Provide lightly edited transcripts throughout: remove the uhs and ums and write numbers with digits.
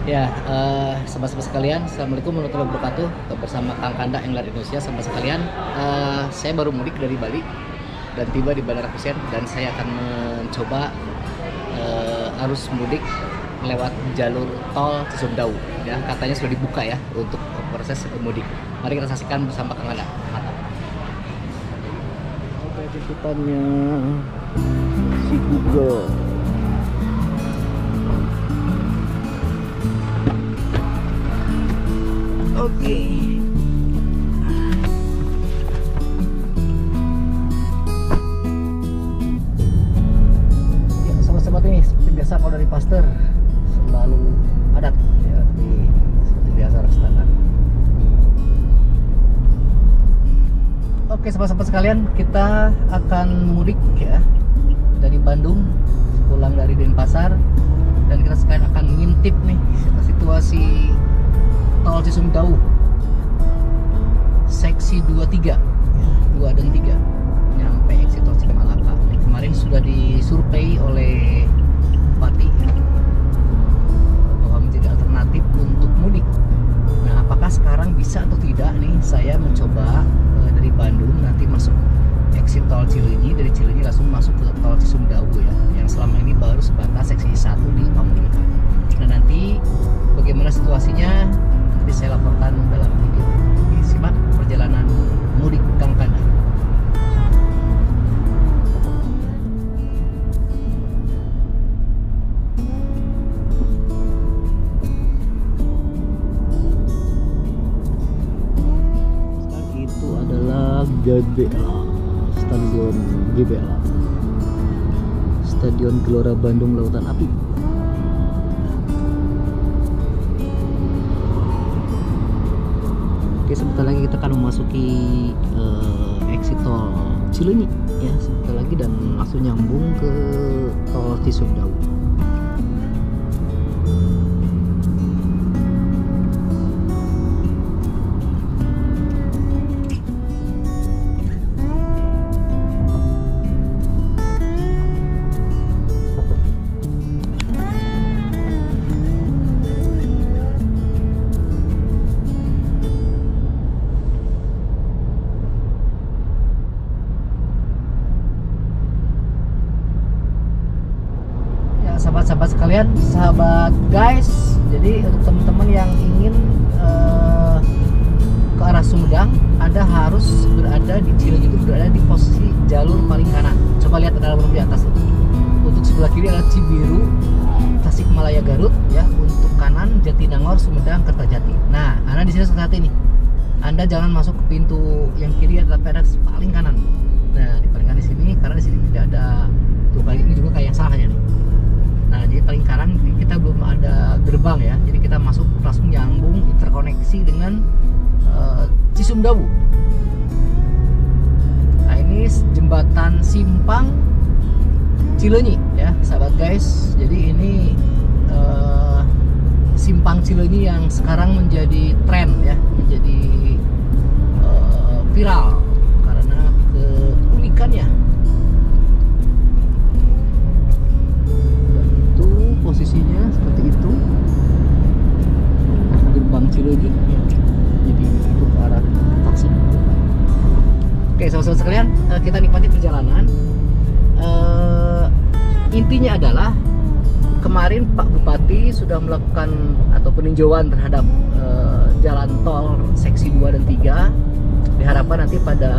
Ya, sobat-sobat sekalian, Assalamualaikum warahmatullahi wabarakatuh. Bersama Kang Kanda Englar Indonesia, sobat sekalian. Saya baru mudik dari Bali dan tiba di Bandara Kusen, dan saya akan mencoba arus mudik lewat jalur tol Cisumdawu. Ya, katanya sudah dibuka ya untuk proses mudik. Mari kita saksikan bersama Kang Kanda. Mantap. Oke, titipannya si Google. Oke. Ya, sobat-sobat, ini seperti biasa kalau dari Pasteur selalu padat ya, seperti biasa standar. Oke, sobat-sobat sekalian, kita akan mudik ya dari Bandung pulang dari Denpasar, dan kita sekarang akan ngintip nih situasi tol Cisumdawu seksi 23 ya, 2 dan 3 nyampe exit tol Cimalaka. Kemarin sudah disurvei oleh Bupati ya, bahwa menjadi alternatif untuk mudik. Nah, apakah sekarang bisa atau tidak nih? Saya mencoba dari Bandung nanti masuk exit tol Cileunyi, dari Cileunyi langsung masuk ke tol Cisumdawu ya, yang selama ini baru sebatas seksi 1 di Pamlihan. Nah, nanti bagaimana situasinya nanti saya laporkan dalam video. Simak perjalanan mudik Kang Kanda. Itu adalah GBLA, Stadion GBLA, Stadion Gelora Bandung Lautan Api. Oke, sebentar lagi kita akan memasuki exit tol Cileunyi ya, sebentar lagi, dan langsung nyambung ke tol Cisumdawu. Sahabat-sahabat sekalian, sahabat guys, jadi untuk teman-teman yang ingin ke arah Sumedang, Anda harus berada di Cileunyi, itu berada di posisi jalur paling kanan. Coba lihat ada nomor di atas itu. Untuk sebelah kiri adalah Cibiru, Tasikmalaya, Garut ya. Untuk kanan Jatinangor, Sumedang, Kertajati. Nah, Anda di sini hati nih. Anda jangan masuk ke pintu yang kiri, tapi ada paling kanan. Nah, di paling kanan di sini, karena di sini tidak ada tuh, kali ini juga kayak yang salahnya nih. Nah, jadi paling kanan kita belum ada gerbang ya, jadi kita masuk langsung nyambung interkoneksi dengan Cisumdawu. Nah, ini jembatan Simpang Cileunyi ya, sahabat guys. Jadi ini Simpang Cileunyi yang sekarang menjadi tren ya, menjadi viral karena keunikannya. Posisinya seperti itu, gerbang Cileunyi ya. Jadi itu ke arah vaksin. Oke, sahabat-sahabat sekalian, kita nikmati perjalanan. Intinya adalah kemarin Pak Bupati sudah melakukan atau peninjauan terhadap jalan tol seksi 2 dan 3. Diharapkan nanti pada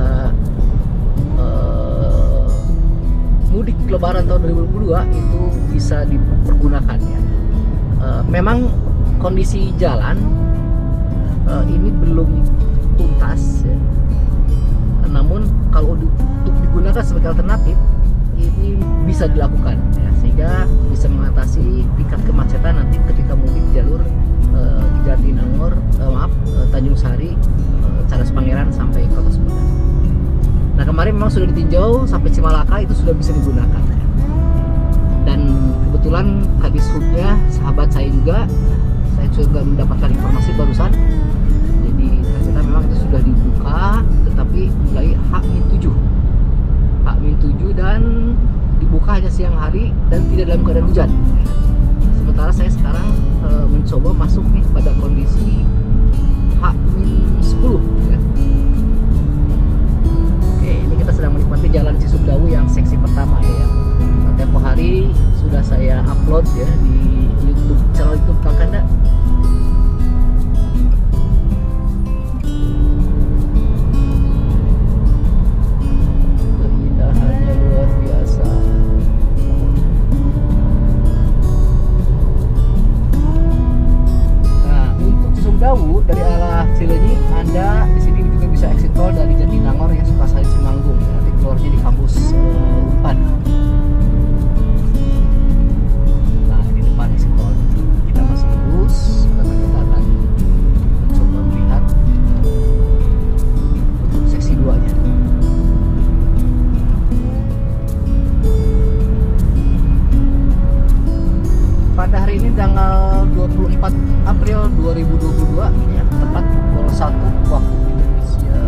mudik Lebaran tahun 2022 itu bisa dipergunakan ya. Memang kondisi jalan ini belum tuntas ya. Namun kalau untuk digunakan sebagai alternatif ini bisa dilakukan ya, sehingga bisa mengatasi tingkat kemacetan nanti ketika mudik jalur di Jatinangor, Tanjung Sari, Cadas Pangeran sampai Kota Sumedang. Nah, kemarin memang sudah ditinjau sampai Cimalaka, itu sudah bisa digunakan ya. Dan kebetulan Kadishubnya sahabat saya juga mendapatkan informasi barusan. Jadi ternyata memang itu sudah dibuka, tetapi mulai H-7 dan dibuka hanya siang hari dan tidak dalam keadaan hujan. Sementara saya sekarang mencoba Cisumdawu dari arah Cileunyi, Anda di sini juga bisa exit tol dari Jatinangor ya, Sukasari Cimanggung. Nanti keluarnya di kampus Unpad. Nah, di depan exit tol kita masih lurus karena kita akan mencoba melihat untuk seksi 2-nya. Pada hari ini tanggal 24 April 2022 ya, tepat pukul 1 waktu Indonesia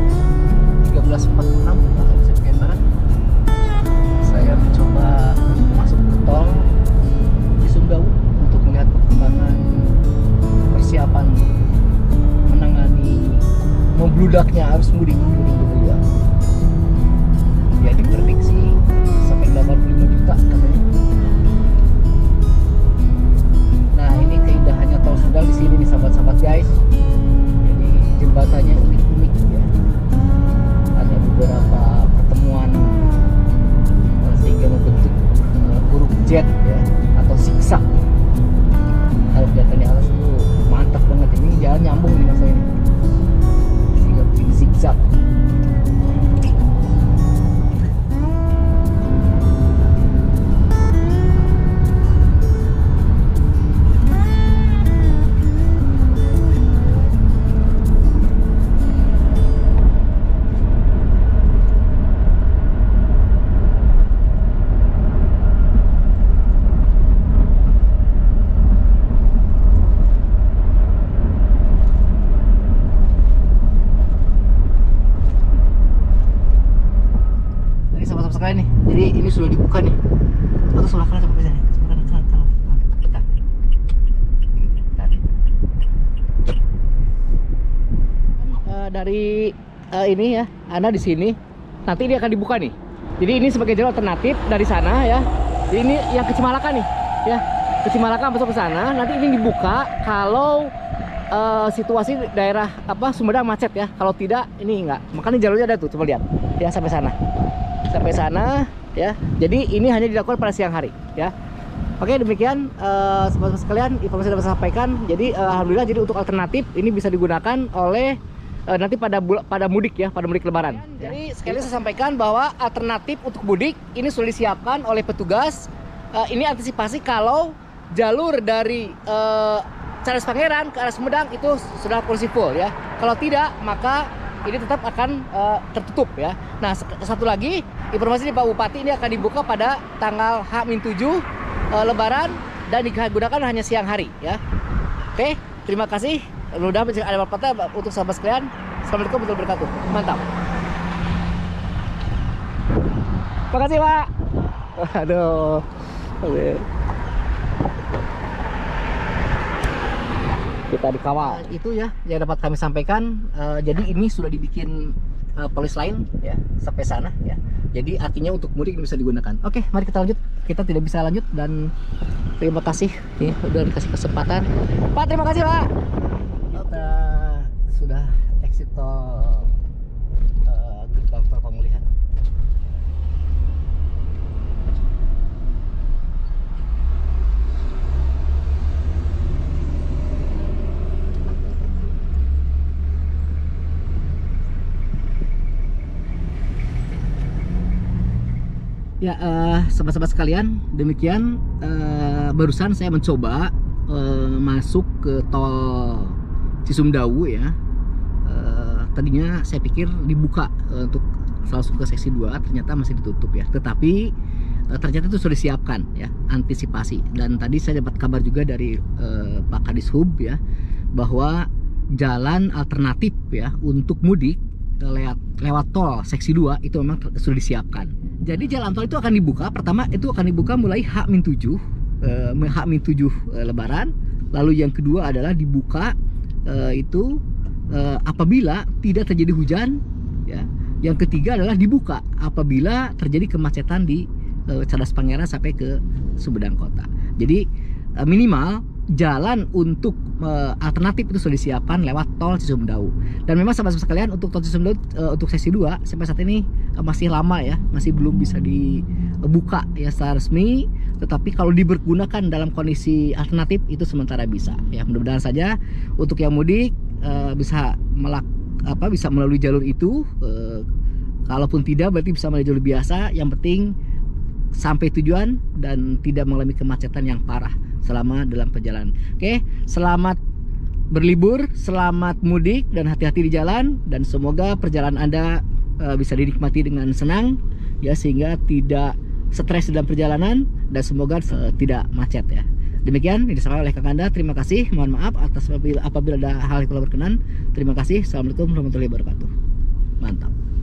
13.46 atau Indonesia Barat. Saya mencoba masuk ke tol Cisumdawu untuk melihat perkembangan persiapan menangani membludaknya arus mudik 2022. Ya, diprediksi sampai 85 juta katanya. Nah, ini keindahannya tol Sumedang di sini nih sahabat-sahabat guys. Jadi jembatannya unik-unik ya. Ada beberapa pertemuan sehingga membentuk huruf Z ya, atau zigzag. Kalau kelihatannya alas itu mantap banget, ini jalan nyambung nih masa ini. Sehingga bikin zigzag. Nih, jadi ini sudah dibuka nih. Atau sebelah kanan coba bisa nih. Sebelah kanan. Dari ini ya, Anda di sini. Nanti ini akan dibuka nih. Jadi ini sebagai jalur alternatif dari sana ya. Jadi ini yang ke Cimalaka nih, ya. Ke Cimalaka masuk ke sana. Nanti ini dibuka kalau situasi daerah Sumedang macet ya. Kalau tidak ini enggak. Makanya jalurnya ada tuh, coba lihat. Ya, sampai sana ya. Jadi ini hanya dilakukan pada siang hari ya. Oke, demikian sobat-sobat sekalian informasi yang dapat saya sampaikan. Jadi alhamdulillah, jadi untuk alternatif ini bisa digunakan oleh nanti pada mudik ya, pada mudik lebaran. Jadi sekali saya sampaikan bahwa alternatif untuk mudik ini sudah disiapkan oleh petugas. Ini antisipasi kalau jalur dari Charles Pangeran ke arah Sumedang itu sudah kondisi full ya. Kalau tidak, maka ini tetap akan tertutup ya. Nah, satu lagi informasi dari Pak Bupati, ini akan dibuka pada tanggal H-7 Lebaran dan digunakan hanya siang hari ya. Oke, terima kasih. Mudah-mudahan ada manfaatnya untuk sahabat sekalian. Assalamualaikum warahmatullahi wabarakatuh. Mantap. Terima kasih, Pak. Aduh. Oke. Kita dikawal. Itu ya yang dapat kami sampaikan. Jadi ini sudah dibikin polis lain ya sampai sana ya. Jadi artinya untuk mudik bisa digunakan. Oke, mari kita lanjut. Kita tidak bisa lanjut dan terima kasih ya, udah dikasih kesempatan. Pak, terima kasih, Pak. Kita sudah exit tol gerbang tol pemulihan. Ya, sobat-sobat sekalian, demikian barusan saya mencoba masuk ke tol Cisumdawu ya. Tadinya saya pikir dibuka untuk langsung ke seksi 2, ternyata masih ditutup ya. Tetapi ternyata itu sudah disiapkan ya, antisipasi. Dan tadi saya dapat kabar juga dari Pak Kadis Hub ya, bahwa jalan alternatif ya untuk mudik lewat tol seksi 2 itu memang sudah disiapkan. Jadi jalan tol itu akan dibuka, pertama itu akan dibuka mulai H-7 Lebaran. Lalu yang kedua adalah dibuka apabila tidak terjadi hujan ya. Yang ketiga adalah dibuka apabila terjadi kemacetan di Charles Pangeran sampai ke Sumedang Kota. Jadi minimal jalan untuk alternatif itu sudah disiapkan lewat tol Cisumdawu. Dan memang sahabat sekalian, untuk tol Cisumdawu untuk sesi 2 sampai saat ini masih lama ya, masih belum bisa dibuka ya secara resmi. tetapi kalau dipergunakan dalam kondisi alternatif itu sementara bisa ya. Mudah-mudahan saja untuk yang mudik bisa bisa melalui jalur itu. Kalaupun tidak berarti bisa melalui jalur biasa. Yang penting sampai tujuan dan tidak mengalami kemacetan yang parah selama dalam perjalanan. Oke, selamat berlibur, selamat mudik dan hati-hati di jalan, dan semoga perjalanan Anda bisa dinikmati dengan senang ya, sehingga tidak stres dalam perjalanan dan semoga tidak macet ya. Demikian yang disampaikan oleh Kang Kanda. Terima kasih. Mohon maaf atas apabila ada hal yang kurang berkenan. Terima kasih. Assalamualaikum warahmatullahi wabarakatuh. Mantap.